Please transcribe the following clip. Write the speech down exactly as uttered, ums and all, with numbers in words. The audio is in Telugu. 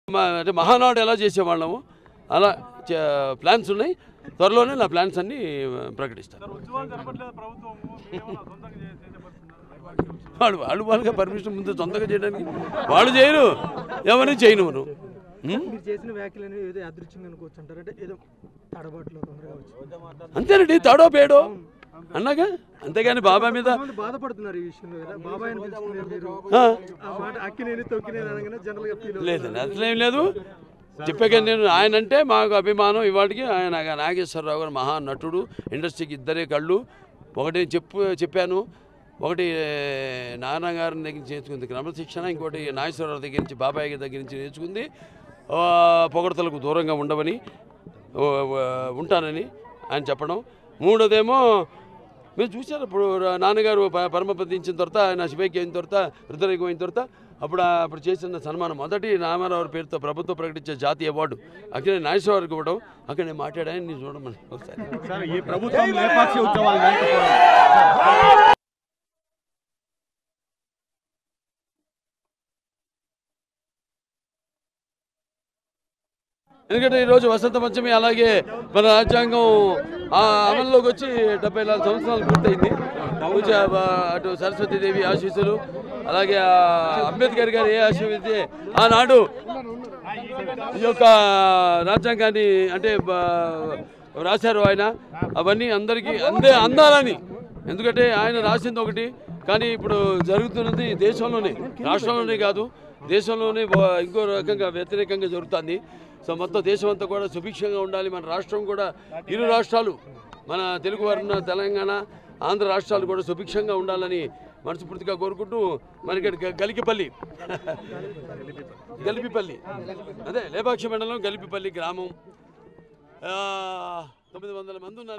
అంటే మహానాడు ఎలా చేసేవాళ్ళము అలా ప్లాన్స్ ఉన్నాయి. త్వరలోనే నా ప్లాన్స్ అన్నీ ప్రకటిస్తాను. వాళ్ళు వాళ్ళు వాళ్ళగా పర్మిషన్ ముందు సొంతంగా చేయడానికి వాళ్ళు చేయరు, ఎవరిని చేయను మనం. అంతేనండి, తాడో పేడో అన్నాగా, అంతేగాని బాబాయ్ మీద లేదండి, అసలేం లేదు. చెప్పాక నేను ఆయన అంటే మాకు అభిమానం. ఇవాటికి ఆయన నాగేశ్వరరావు గారు మహా నటుడు, ఇండస్ట్రీకి ఇద్దరే కళ్ళు. ఒకటి చెప్పు చెప్పాను ఒకటి నాన్న గారి దగ్గర నుంచి నేర్చుకుంది క్రమశిక్షణ, ఇంకోటి నాగేశ్వరరావు దగ్గర నుంచి బాబాయ్ దగ్గర నుంచి నేర్చుకుంది పొగడతలకు దూరంగా ఉండవని ఉంటానని ఆయన చెప్పడం. మూడోదేమో మీరు చూసారు, ఇప్పుడు నాన్నగారు పరమపదించిన తర్వాత ఆయన శివైకి అయిన తర్వాత రుద్రరేఖ అయిన తర్వాత అప్పుడు అప్పుడు చేసిన సన్మానం మొదటి రామారావు పేరుతో ప్రభుత్వం ప్రకటించే జాతీయ అవార్డు అక్కడ నాగేశ్వరరావుకి ఇవ్వడం. అక్కడ నేను మాట్లాడాను, నేను చూడమని ఒకసారి. ఎందుకంటే ఈరోజు వసంత పంచమి, అలాగే మన రాజ్యాంగం అమల్లోకి వచ్చి డెబ్బై నాలుగు సంవత్సరాలు పూర్తయింది. అటు సరస్వతీదేవి ఆశీస్సులు, అలాగే అంబేద్కర్ గారు ఏ ఆశీర్వదిస్తే ఆనాడు ఈ యొక్క రాజ్యాంగాన్ని అంటే రాశారు ఆయన, అవన్నీ అందరికీ అందే అందాలని. ఎందుకంటే ఆయన రాసింది ఒకటి, కానీ ఇప్పుడు జరుగుతున్నది దేశంలోనే, రాష్ట్రంలోనే కాదు దేశంలోనే ఇంకో రకంగా వ్యతిరేకంగా జరుగుతుంది. సో మొత్తం దేశం అంతా కూడా సుభిక్షంగా ఉండాలి. మన రాష్ట్రం కూడా, ఇరు రాష్ట్రాలు, మన తెలుగు వారున్న తెలంగాణ ఆంధ్ర రాష్ట్రాలు కూడా సుభిక్షంగా ఉండాలని మనస్ఫూర్తిగా కోరుకుంటూ, మనకి గలికిపల్లి గలిపిపల్లి అదే లేపాక్షి మండలం గలిపిపల్లి గ్రామం తొమ్మిది వందల మంది ఉన్నారు.